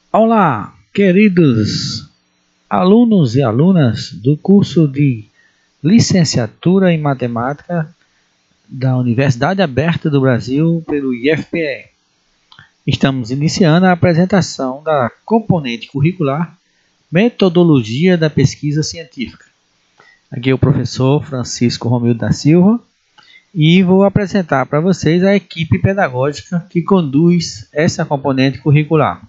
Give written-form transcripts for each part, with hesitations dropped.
Olá, queridos alunos e alunas do curso de Licenciatura em Matemática da Universidade Aberta do Brasil pelo IFPE. Estamos iniciando a apresentação da componente curricular Metodologia da Pesquisa Científica. Aqui é o professor Francisco Romildo da Silva e vou apresentar para vocês a equipe pedagógica que conduz essa componente curricular.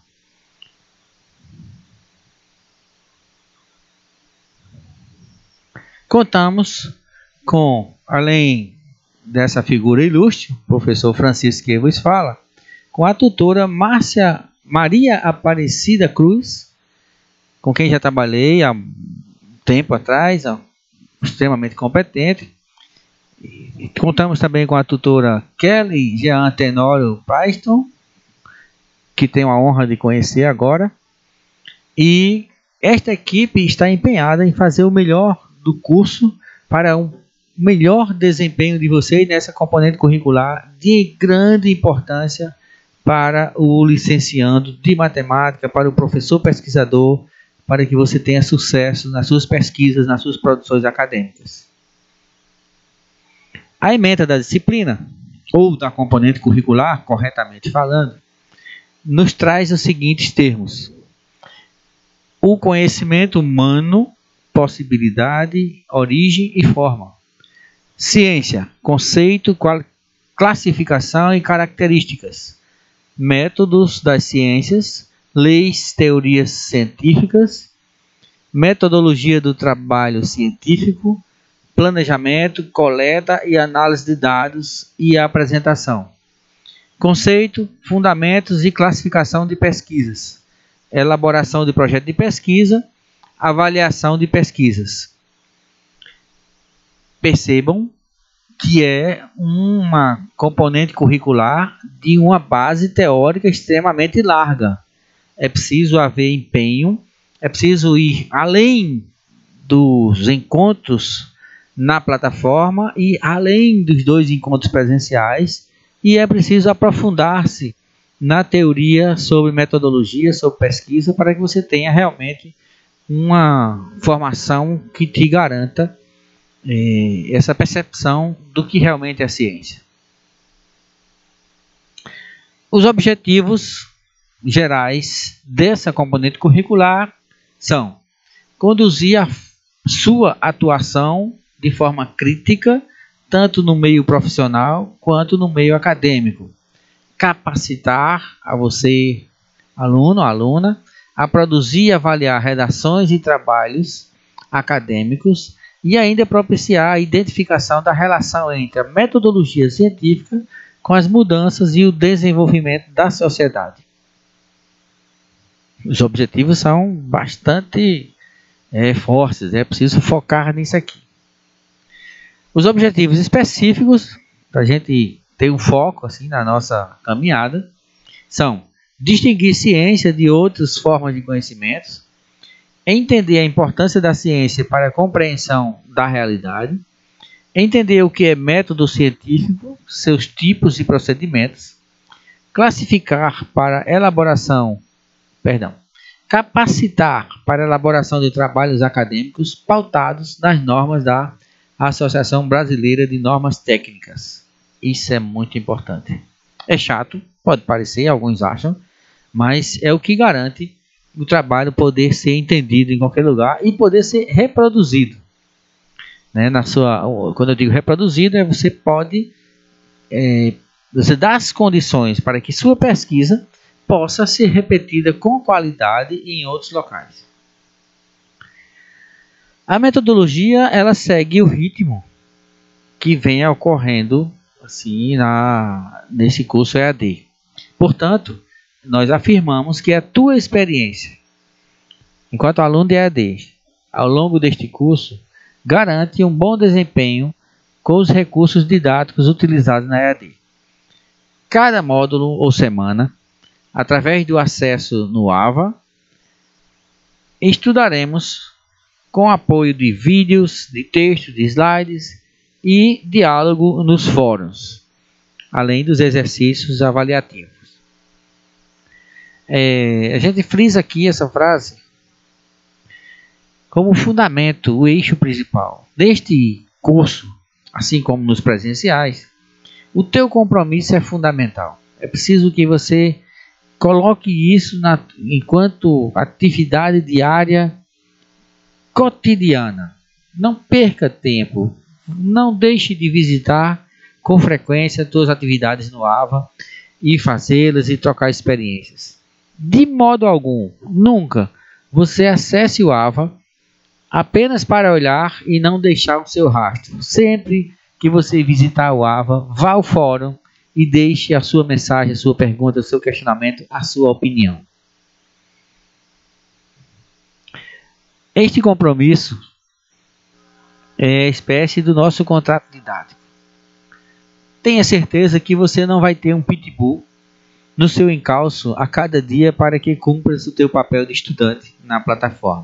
Contamos com, além dessa figura ilustre, o professor Francisco que vos fala, com a tutora Maria Aparecida Cruz, com quem já trabalhei há um tempo atrás, extremamente competente. E contamos também com a tutora Kelly Jean Tenório Paiston, que tenho a honra de conhecer agora. E esta equipe está empenhada em fazer o melhor do curso para um melhor desempenho de vocês nessa componente curricular de grande importância para o licenciando de matemática, para o professor pesquisador, para que você tenha sucesso nas suas pesquisas, nas suas produções acadêmicas. A ementa da disciplina, ou da componente curricular, corretamente falando, nos traz os seguintes termos: o conhecimento humano, possibilidade, origem e forma. Ciência, conceito, classificação e características. Métodos das ciências, leis, teorias científicas, metodologia do trabalho científico, planejamento, coleta e análise de dados e apresentação. Conceito, fundamentos e classificação de pesquisas. Elaboração de projeto de pesquisa, avaliação de pesquisas. Percebam que é uma componente curricular de uma base teórica extremamente larga. É preciso haver empenho, é preciso ir além dos encontros na plataforma e além dos 2 encontros presenciais, e é preciso aprofundar-se na teoria sobre metodologia, sobre pesquisa, para que você tenha realmente uma formação que te garanta essa percepção do que realmente é ciência. Os objetivos gerais dessa componente curricular são conduzir a sua atuação de forma crítica, tanto no meio profissional quanto no meio acadêmico. Capacitar a você, aluno ou aluna, a produzir e avaliar redações e trabalhos acadêmicos e ainda propiciar a identificação da relação entre a metodologia científica com as mudanças e o desenvolvimento da sociedade. Os objetivos são bastante fortes, é preciso focar nisso aqui. Os objetivos específicos, para a gente ter um foco assim, na nossa caminhada, são distinguir ciência de outras formas de conhecimentos, entender a importância da ciência para a compreensão da realidade, entender o que é método científico, seus tipos e procedimentos, capacitar para a elaboração de trabalhos acadêmicos pautados nas normas da Associação Brasileira de Normas Técnicas. Isso é muito importante. É chato, pode parecer, alguns acham, mas é o que garante o trabalho poder ser entendido em qualquer lugar e poder ser reproduzido. Quando eu digo reproduzido, você pode você dá as condições para que sua pesquisa possa ser repetida com qualidade em outros locais. A metodologia, ela segue o ritmo que vem ocorrendo assim nesse curso EAD. Portanto, nós afirmamos que a tua experiência, enquanto aluno de EAD, ao longo deste curso, garante um bom desempenho com os recursos didáticos utilizados na EAD. Cada módulo ou semana, através do acesso no AVA, estudaremos com apoio de vídeos, de texto, de slides e diálogo nos fóruns, além dos exercícios avaliativos. A gente frisa aqui essa frase como fundamento, o eixo principal deste curso, assim como nos presenciais. O teu compromisso é fundamental. É preciso que você coloque isso enquanto atividade diária cotidiana. Não perca tempo. Não deixe de visitar com frequência suas atividades no AVA e fazê-las e trocar experiências. De modo algum, nunca você acesse o AVA apenas para olhar e não deixar o seu rastro. Sempre que você visitar o AVA, vá ao fórum e deixe a sua mensagem, a sua pergunta, o seu questionamento, a sua opinião. Este compromisso é a espécie do nosso contrato didático. Tenha certeza que você não vai ter um pitbull no seu encalço a cada dia para que cumpras o teu papel de estudante na plataforma.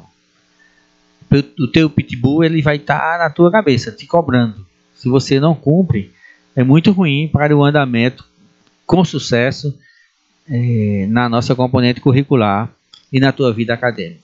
O teu pitbull ele vai estar na tua cabeça, te cobrando. Se você não cumpre, é muito ruim para o andamento com sucesso na nossa componente curricular e na tua vida acadêmica.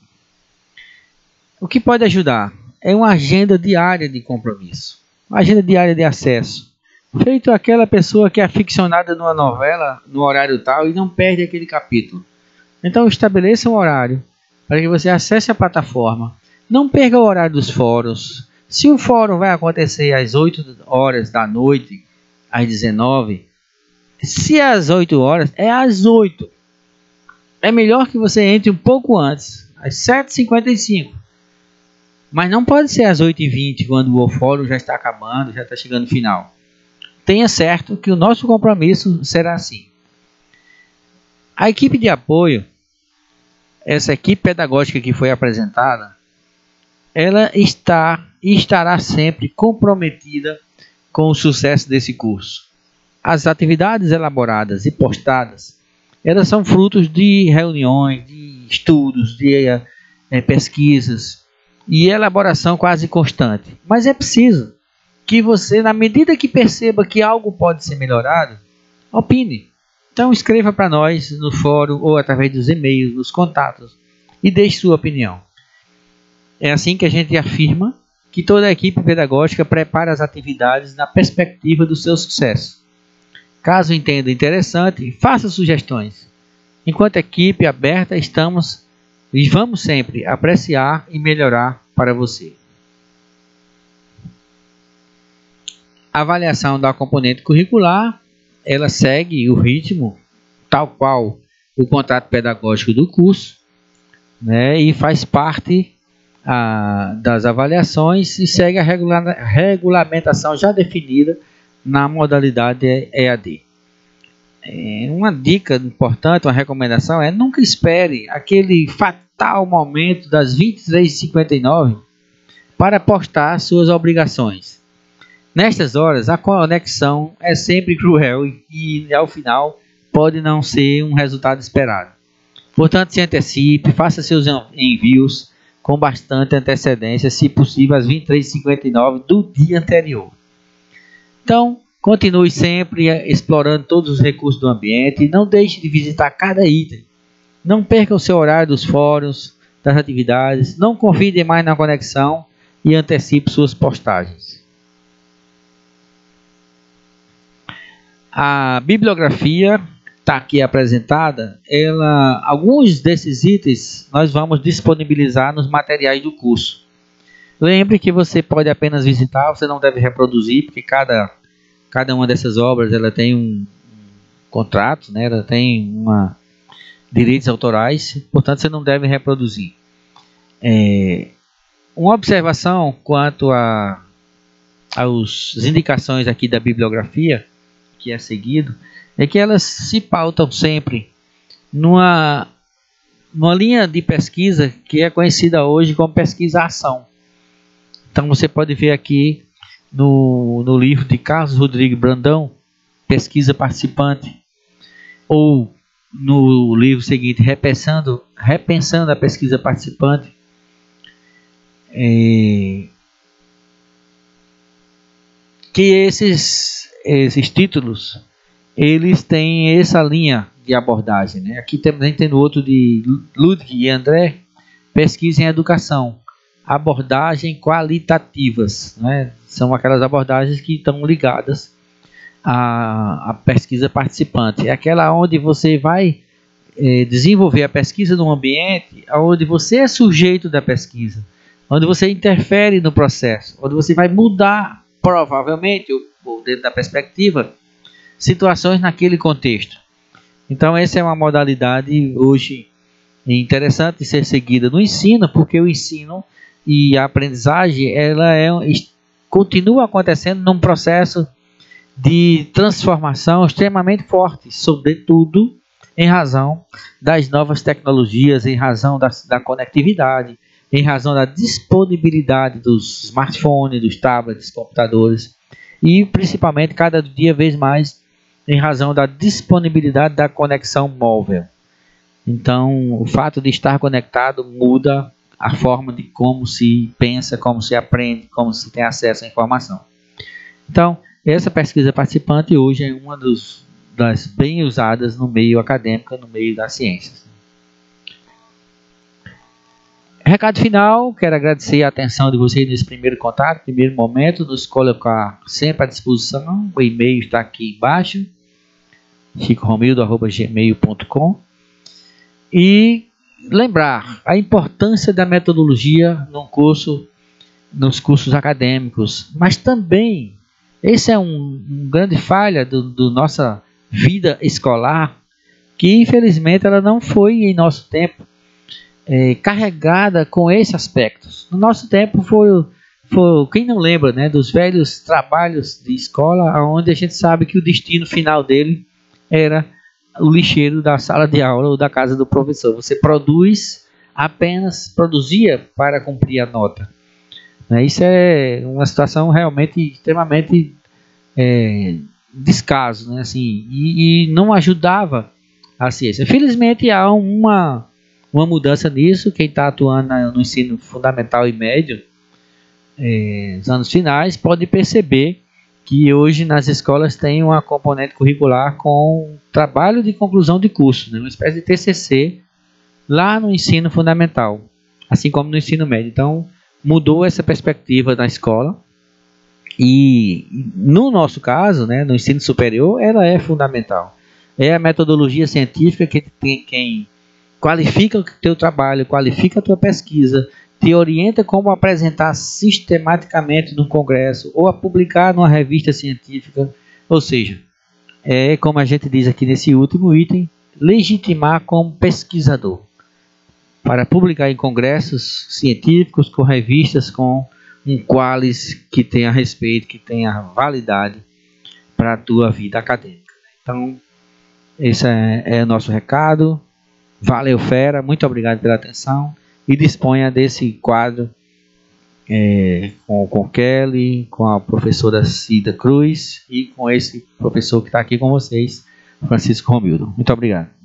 O que pode ajudar é uma agenda diária de compromisso, uma agenda diária de acesso, feito aquela pessoa que é aficionada numa novela no horário tal e não perde aquele capítulo. Então estabeleça um horário para que você acesse a plataforma, não perca o horário dos fóruns. Se o fórum vai acontecer às 8 horas da noite, às 19, se é às 8 horas, é às 8. É melhor que você entre um pouco antes, às 7h55. Mas não pode ser às 8h20, quando o fórum já está acabando, já está chegando no final. Tenha certo que o nosso compromisso será assim. A equipe de apoio, essa equipe pedagógica que foi apresentada, ela está e estará sempre comprometida com o sucesso desse curso. As atividades elaboradas e postadas, elas são frutos de reuniões, de estudos, de pesquisas e elaboração quase constante. Mas é preciso que você, na medida que perceba que algo pode ser melhorado, opine. Então escreva para nós no fórum ou através dos e-mails, nos contatos e deixe sua opinião. É assim que a gente afirma que toda a equipe pedagógica prepara as atividades na perspectiva do seu sucesso. Caso entenda interessante, faça sugestões. Enquanto equipe aberta, estamos e vamos sempre apreciar e melhorar para você. A avaliação da componente curricular, ela segue o ritmo tal qual o contrato pedagógico do curso, né, e faz parte das avaliações e segue a regulamentação já definida na modalidade EAD. Uma dica importante, uma recomendação é: nunca espere aquele fatal momento das 23h59 para postar suas obrigações. Nestas horas, a conexão é sempre cruel e ao final pode não ser um resultado esperado. Portanto, se antecipe, faça seus envios com bastante antecedência, se possível às 23h59 do dia anterior. Então, continue sempre explorando todos os recursos do ambiente e não deixe de visitar cada item. Não perca o seu horário dos fóruns, das atividades, não confie demais na conexão e antecipe suas postagens. A bibliografia está aqui apresentada, alguns desses itens nós vamos disponibilizar nos materiais do curso. Lembre que você pode apenas visitar, você não deve reproduzir, porque cada uma dessas obras ela tem um contrato, né? Ela tem direitos autorais, portanto você não deve reproduzir. Uma observação quanto às indicações aqui da bibliografia, que é seguido, é que elas se pautam sempre numa linha de pesquisa que é conhecida hoje como pesquisa-ação. Então você pode ver aqui no livro de Carlos Rodrigues Brandão, Pesquisa Participante, ou no livro seguinte, Repensando a Pesquisa Participante, que esses títulos eles têm essa linha de abordagem, né? Aqui também tem outro de Ludwig e André, pesquisa em educação, abordagem qualitativas, né? São aquelas abordagens que estão ligadas à pesquisa participante. É aquela onde você vai desenvolver a pesquisa num ambiente onde você é sujeito da pesquisa, onde você interfere no processo, onde você vai mudar, provavelmente, ou dentro da perspectiva, situações naquele contexto. Então essa é uma modalidade hoje interessante de ser seguida no ensino, porque o ensino e a aprendizagem continua acontecendo num processo de transformação extremamente forte, sobretudo em razão das novas tecnologias, em razão da conectividade, em razão da disponibilidade dos smartphones, dos tablets, computadores e principalmente cada dia vez mais em razão da disponibilidade da conexão móvel. Então, o fato de estar conectado muda a forma de como se pensa, como se aprende, como se tem acesso à informação. Então, essa pesquisa participante hoje é uma das bem usadas no meio acadêmico, no meio das ciências. Recado final, quero agradecer a atenção de vocês nesse primeiro contato, primeiro momento, nos colocar sempre à disposição. O e-mail está aqui embaixo, chicoromildo@gmail.com. E lembrar a importância da metodologia nos cursos acadêmicos, mas também esse é um grande falha do nossa vida escolar, que infelizmente ela não foi em nosso tempo carregada com esses aspectos. No nosso tempo foi quem não lembra, né, dos velhos trabalhos de escola, onde a gente sabe que o destino final dele era o lixeiro da sala de aula ou da casa do professor. Você produzia para cumprir a nota. Isso é uma situação realmente extremamente descaso, né? Assim, e não ajudava a ciência. Felizmente há uma mudança nisso. Quem está atuando no ensino fundamental e médio, nos anos finais, pode perceber que hoje nas escolas tem uma componente curricular com trabalho de conclusão de curso, né? Uma espécie de TCC lá no ensino fundamental, assim como no ensino médio. Então mudou essa perspectiva na escola e no nosso caso, né, no ensino superior, ela é fundamental. É a metodologia científica que quem qualifica o teu trabalho, qualifica a tua pesquisa, te orienta como apresentar sistematicamente no congresso ou a publicar numa revista científica. Ou seja, é como a gente diz aqui nesse último item, legitimar como pesquisador, para publicar em congressos científicos, com revistas, com um qualis que tenha respeito, que tenha validade para a tua vida acadêmica. Então, esse é o nosso recado. Valeu, fera, muito obrigado pela atenção e disponha desse quadro com Kelly, com a professora Cida Cruz e com esse professor que está aqui com vocês, Francisco Romildo. Muito obrigado.